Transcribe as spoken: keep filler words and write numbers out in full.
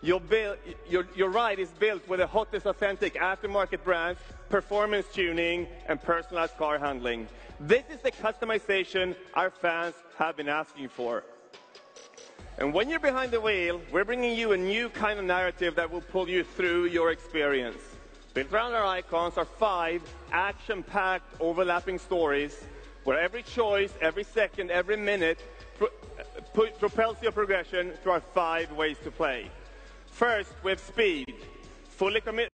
Your, build, your, your ride is built with the hottest authentic aftermarket brands, performance tuning, and personalized car handling. This is the customization our fans have been asking for. And when you're behind the wheel, we're bringing you a new kind of narrative that will pull you through your experience. Built around our icons are five action-packed overlapping stories where every choice, every second, every minute pro pro propels your progression through our five ways to play. First, we have speed. Fully commit